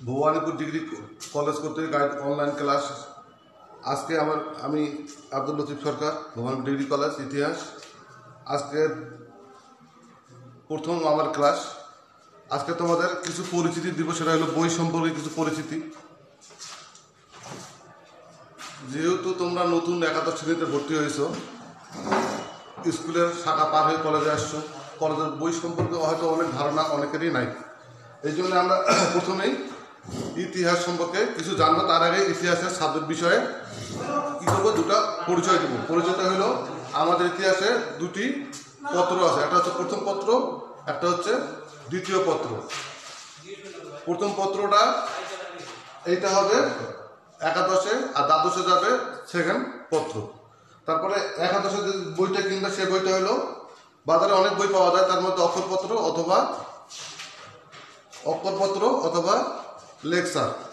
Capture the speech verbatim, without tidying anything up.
Bhabanipur degree college কর্তৃক guide online class. আজকে আমার আমি আব্দুল লতিফ সরকার, ভবানীপুর ডিগ্রি কলেজ ইতিহাস। আজকে প্রথম আমার ক্লাস। আজকে তোমাদের কিছু পরিচিতি দিব, সেটা হলো বই সম্পর্কে কিছু পরিচিতি। যেহেতু তোমরা নতুন একাদশ শ্রেণীতে ভর্তি হয়েছো, স্কুলের শাখা পার হয়ে কলেজে আসছো, কলেজের বই সম্পর্কে হয়তো অনেক ধারণা অনেকেরই নাই। এই জন্য আমরা প্রথমেই ইতিহাস সম্পর্কে কিছু জানবো। তার আগে ইতিহাসের সাবজেক্ট বিষয়ে কী করবো, দুটো পরিচয় দেবো। পরিচয়টা হলো আমাদের ইতিহাসে দুটি পত্র আছে, একটা হচ্ছে প্রথম পত্র, একটা হচ্ছে দ্বিতীয় পত্র। প্রথম পত্রটা এইটা হবে একাদশে, আর দ্বাদশে যাবে সেকেন্ড পত্র। তারপরে একাদশে যে বইটা কিনবে সে বইটা হলো, বাজারে অনেক বই পাওয়া যায়, তার মধ্যে অক্ষরপত্র অথবা অক্ষরপত্র অথবা লেকচার